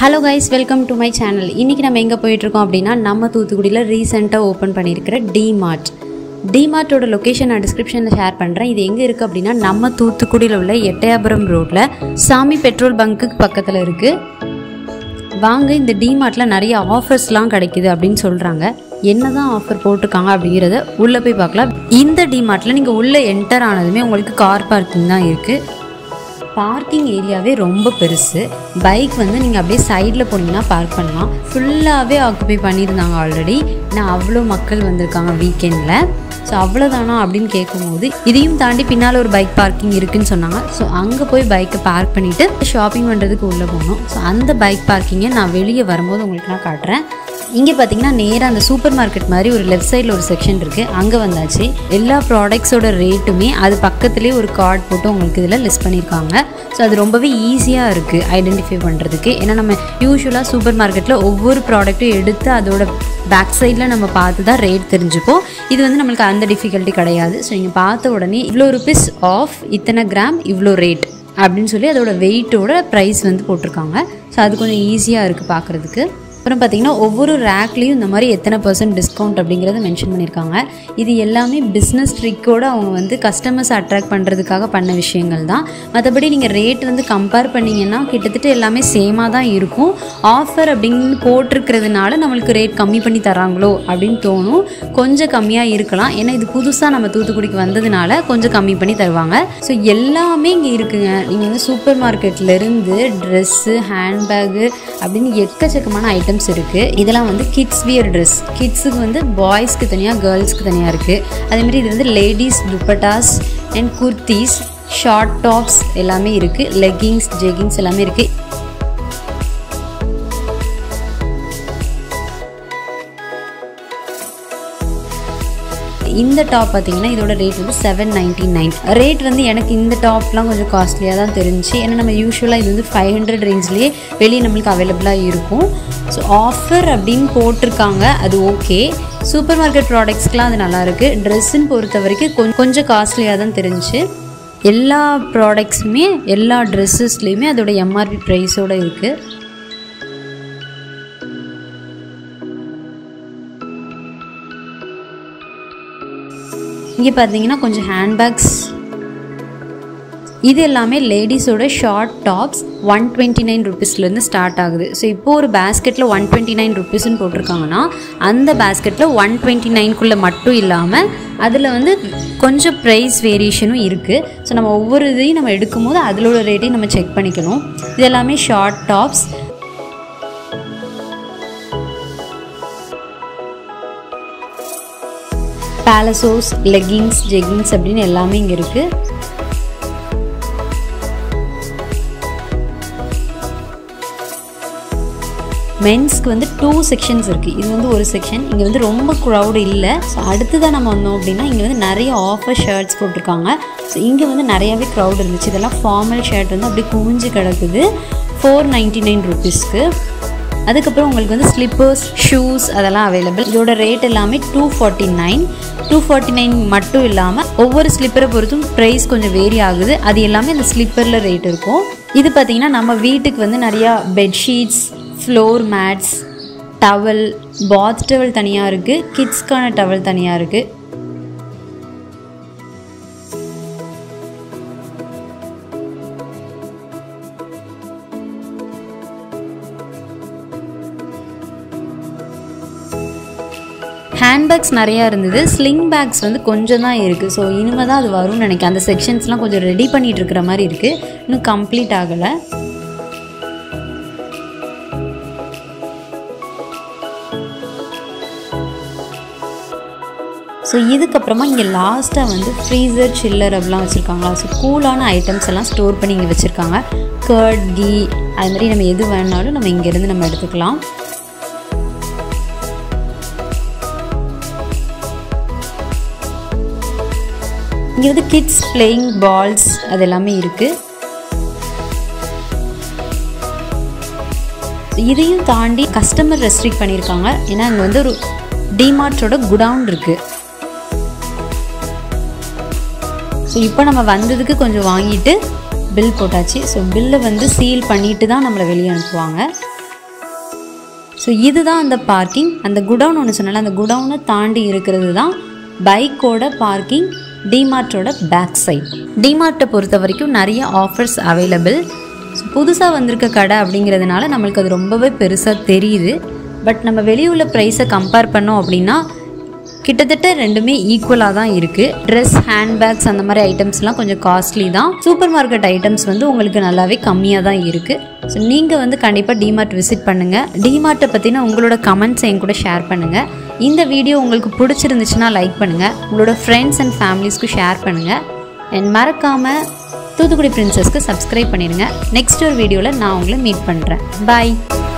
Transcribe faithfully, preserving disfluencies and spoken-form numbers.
Hello guys, welcome to my channel. இன்னைக்கு நம்ம எங்க போயிட்டு இருக்கோம் அப்படினா நம்ம தூத்துக்குடியில ரீசன்ட்டா ஓபன் பண்ணியிருக்கிற D-Mart. D-Mart ஓட லொகேஷன் நான் டிஸ்கிரிப்ஷன்ல ஷேர் பண்றேன். இது எங்க இருக்கு அப்படினா நம்ம தூத்துக்குடியில உள்ள எட்டயபுரம் ரோட்ல சாமி பெட்ரோல் பங்குக்கு பக்கத்துல இருக்கு. வாங்க இந்த D-Martல நிறைய ஆஃபர்ஸ்லாம் கிடைக்குது அப்படினு சொல்றாங்க. என்னதான் ஆஃபர் போட்டுருக்காங்க அப்படிங்கறத உள்ள போய் பார்க்கலாம். இந்த D-Martல நீங்க உள்ள என்டர் ஆனதுமே உங்களுக்கு கார் பார்க்கிங் தான் இருக்கு. பார்க்கிங் ஏரியாவே ரொம்ப பெருசு. பைக் வந்து நீங்கள் அப்படியே சைடில் போனீங்கன்னா பார்க் பண்ணலாம். ஃபுல்லாகவே ஆக்குபை பண்ணியிருந்தாங்க ஆல்ரெடி. நான் அவ்வளோ மக்கள் வந்திருக்காங்க வீக்கெண்டில். ஸோ அவ்வளோதானா அப்படின்னு கேட்கும்போது இதையும் தாண்டி பின்னால் ஒரு பைக் பார்க்கிங் இருக்குதுன்னு சொன்னாங்க. ஸோ அங்கே போய் பைக்கை பார்க் பண்ணிவிட்டு ஷாப்பிங் பண்ணுறதுக்கு உள்ளே போகணும். ஸோ அந்த பைக் பார்க்கிங்கை நான் வெளியே வரும்போது உங்களுக்கு நான் காட்டுறேன். இங்கே பார்த்தீங்கன்னா நேராக அந்த சூப்பர் மார்க்கெட் மாதிரி ஒரு லெஃப்ட் சைடில் ஒரு செக்ஷன் இருக்குது. அங்கே வந்தாச்சு. எல்லா ப்ராடக்ட்ஸோட ரேட்டுமே அது பக்கத்துலேயே ஒரு கார்டு போட்டு உங்களுக்கு இதில் லிஸ்ட் பண்ணியிருக்காங்க. ஸோ அது ரொம்பவே ஈஸியாக இருக்குது ஐடென்டிஃபை பண்ணுறதுக்கு. ஏன்னா நம்ம யூஸ்வலாக சூப்பர் மார்க்கெட்டில் ஒவ்வொரு ப்ராடக்ட்டும் எடுத்து அதோட பேக் சைடில் நம்ம பார்த்து தான் ரேட் தெரிஞ்சுப்போம். இது வந்து நம்மளுக்கு அந்த டிஃபிகல்ட்டி கிடையாது. ஸோ நீங்கள் பார்த்த உடனே இவ்வளோ ருபீஸ் ஆஃப் இத்தனை கிராம் இவ்வளோ ரேட் அப்படின்னு சொல்லி அதோட வெயிட்டோட ப்ரைஸ் வந்து போட்டிருக்காங்க. ஸோ அது கொஞ்சம் ஈஸியாக இருக்குது பார்க்குறதுக்கு. அப்புறம் பார்த்திங்கன்னா ஒவ்வொரு ரேக்லேயும் இந்த மாதிரி எத்தனை பர்சன்ட் டிஸ்கவுண்ட் அப்படிங்கிறத மென்ஷன் பண்ணியிருக்காங்க. இது எல்லாமே பிஸ்னஸ் ட்ரிக்கோடு அவங்க வந்து கஸ்டமர்ஸ் அட்ராக்ட் பண்ணுறதுக்காக பண்ண விஷயங்கள் தான். மற்றபடி நீங்கள் ரேட் வந்து கம்பேர் பண்ணிங்கன்னா கிட்டத்தட்ட எல்லாமே சேமாக தான் இருக்கும். ஆஃபர் அப்படின்னு போட்டிருக்கிறதுனால நம்மளுக்கு ரேட் கம்மி பண்ணி தராங்களோ அப்படின்னு தோணும். கொஞ்சம் கம்மியாக இருக்கலாம். ஏன்னா இது புதுசாக நம்ம தூத்துக்குடிக்கு வந்ததுனால கொஞ்சம் கம்மி பண்ணி தருவாங்க. ஸோ எல்லாமே இங்கே இருக்குங்க. நீங்கள் வந்து சூப்பர் மார்க்கெட்லேருந்து ட்ரெஸ்ஸு, ஹேண்ட்பேகு அப்படின்னு எக்கச்சக்கமான ஐட்டம் இருக்கு. இதெல்லாம் வந்து கிட்ஸ் வியர் ட்ரெஸ். கிட்ஸுக்கு வந்து பாய்ஸ்க்கு தனியாக, கேர்ள்ஸ்க்கு தனியாக இருக்குது. அதேமாதிரி இது வந்து ladies dupattas and kurtis, short tops எல்லாமே இருக்குது. லெகிங்ஸ், ஜெகிங்ஸ் எல்லாமே இருக்குது. இந்த டாப் பார்த்தீங்கன்னா இதோட ரேட் வந்து செவன் நைன்டி நைன். ரேட் வந்து எனக்கு இந்த டாப்லாம் கொஞ்சம் காஸ்ட்லியாக தான் தெரிஞ்சு. ஏன்னா நம்ம யூஸ்வலாக இது வந்து ஃபைவ் ஹண்ட்ரட் ரேஞ்ச்லேயே வெளியே நம்மளுக்கு அவைலபிளாக இருக்கும். ஸோ ஆஃபர் அப்படின்னு போட்டிருக்காங்க, அது ஓகே. சூப்பர் மார்க்கெட் ப்ராடக்ட்ஸ்க்கெலாம் அது நல்லாயிருக்கு. ட்ரெஸ்ஸுன்னு பொறுத்த வரைக்கும் கொஞ்சம் கொஞ்சம் காஸ்ட்லியாக தான் தெரிஞ்சு. எல்லா ப்ராடக்ட்ஸுமே எல்லா ட்ரெஸ்ஸஸ்லேயுமே அதோட எம்ஆர்பி ப்ரைஸோடு இருக்குது. இங்கே பார்த்தீங்கன்னா கொஞ்சம் ஹேண்ட்பேக்ஸ், இது எல்லாமே லேடிஸோட short tops one twenty nine ருபீஸ்லேருந்து ஸ்டார்ட் ஆகுது. ஸோ இப்போது ஒரு பேஸ்கெட்டில் ஒன் டுவெண்ட்டி நைன் ருபீஸ்ன்னு போட்டிருக்காங்கன்னா அந்த பேஸ்கெட்டில் ஒன் டுவெண்ட்டி நைன்குள்ளே மட்டும் இல்லாமல் அதில் வந்து கொஞ்சம் ப்ரைஸ் வேரியேஷனும் இருக்குது. ஸோ நம்ம ஒவ்வொரு இதையும் நம்ம எடுக்கும்போது அதிலோட ரேட்டையும் நம்ம செக் பண்ணிக்கணும். இது எல்லாமே short tops. Palazzos, leggings, jeggings அப்படின்னு எல்லாமே இங்கே இருக்குது. மென்ஸ்க்கு வந்து டூ செக்ஷன்ஸ் இருக்குது. இது வந்து ஒரு செக்ஷன். இங்கே வந்து ரொம்ப க்ரௌடு இல்லை. ஸோ அடுத்ததான் நம்ம வந்தோம் அப்படின்னா இங்கே வந்து நிறைய ஆஃபர் ஷர்ட்ஸ் போட்டிருக்காங்க. ஸோ இங்கே வந்து நிறையாவே க்ரௌட் இருந்துச்சு. இதெல்லாம் ஃபார்மல் ஷர்ட் வந்து அப்படியே குவிஞ்சு கிடக்குது ஃபோர் நைன்ட்டி நைன் ருபீஸ்க்கு. அதுக்கப்புறம் உங்களுக்கு வந்து ஸ்லிப்பர்ஸ், ஷூஸ் அதெல்லாம் அவைலபிள். இதோட ரேட் எல்லாமே two forty nine two forty nine மட்டும் இல்லாமல் ஒவ்வொரு ஸ்லிப்பரை பொறுத்தும் ப்ரைஸ் கொஞ்சம் வேரி ஆகுது. அது எல்லாமே அந்த ஸ்லிப்பரில் ரேட் இருக்கும். இது பார்த்திங்கன்னா நம்ம வீட்டுக்கு வந்து நிறையா bedsheets, floor mats, towel, bath towel தனியாக இருக்குது, கிட்ஸ்க்கான டவல் தனியாக இருக்குது. ஹேண்ட்பேக்ஸ் நிறையா இருந்தது. ஸ்லிங் பேக்ஸ் வந்து கொஞ்சம் தான் இருக்குது. ஸோ இனிமேல் தான் அது வரும்னு நினைக்கிறேன். அந்த செக்ஷன்ஸ்லாம் கொஞ்சம் ரெடி பண்ணிகிட்டு இருக்கிற மாதிரி இருக்குது. இன்னும் கம்ப்ளீட் ஆகலை. ஸோ இதுக்கப்புறமா இங்கே லாஸ்ட்டாக வந்து ஃப்ரீசர், சில்லர் அப்படிலாம் வச்சுருக்காங்களா. ஸோ கூலான ஐட்டம்ஸ் எல்லாம் ஸ்டோர் பண்ணி இங்கே வச்சுருக்காங்க. கர்ட், கீ அது மாதிரி நம்ம எது வேணாலும் நம்ம இங்கேருந்து நம்ம எடுத்துக்கலாம். இங்கே வந்து கிட்ஸ் பிளேயிங் பால்ஸ் அது எல்லாமே இருக்குது. இதையும் தாண்டி கஸ்டமர் ரெஸ்ட்ரிக்ட் பண்ணியிருக்காங்க. ஏன்னா அங்கே வந்து ஒரு D-Martோட குடவுன் இருக்குது. ஸோ இப்போ நம்ம வந்ததுக்கு கொஞ்சம் வாங்கிட்டு பில் போட்டாச்சு. ஸோ பில்லை வந்து சீல் பண்ணிட்டு தான் நம்மளை வெளியே அனுப்புவாங்க. ஸோ இதுதான் அந்த பார்க்கிங். அந்த குடவுன் ஒன்று சொன்னால அந்த குடவுனை தாண்டி இருக்கிறது தான் பைக்கோட பார்க்கிங் டிமார்ட்டோட பேக் சைட். டிமார்ட்டை பொறுத்த வரைக்கும் நிறைய ஆஃபர்ஸ் அவைலபிள். ஸோ புதுசாக வந்திருக்க கடை அப்படிங்கிறதுனால நம்மளுக்கு அது ரொம்பவே பெருசாக தெரியுது. பட் நம்ம வெளியுள்ள ப்ரைஸை கம்பேர் பண்ணோம் அப்படின்னா கிட்டத்தட்ட ரெண்டுமே ஈக்குவலாக தான் இருக்குது. ட்ரெஸ், ஹேண்ட்பேக்ஸ் அந்த மாதிரி ஐட்டம்ஸ்லாம் கொஞ்சம் காஸ்ட்லி தான். சூப்பர் மார்க்கெட் ஐட்டம்ஸ் வந்து உங்களுக்கு நல்லாவே கம்மியாக தான் இருக்குது. ஸோ நீங்கள் வந்து கண்டிப்பாக டிமார்ட் விசிட் பண்ணுங்கள். டிமார்ட்டை பற்றின உங்களோட கமெண்ட்ஸ் என் கூட ஷேர் பண்ணுங்கள். இந்த வீடியோ உங்களுக்கு பிடிச்சிருந்துச்சுன்னா லைக் பண்ணுங்கள். உங்களோட ஃப்ரெண்ட்ஸ் அண்ட் ஃபேமிலிஸ்க்கு ஷேர் பண்ணுங்கள். அண்ட் மறக்காமல் தூத்துக்குடி பிரின்சஸ்க்கு சப்ஸ்கிரைப் பண்ணிடுங்க. நெக்ஸ்ட் ஒரு வீடியோவில் நான் உங்களை மீட் பண்ணுறேன். பாய்.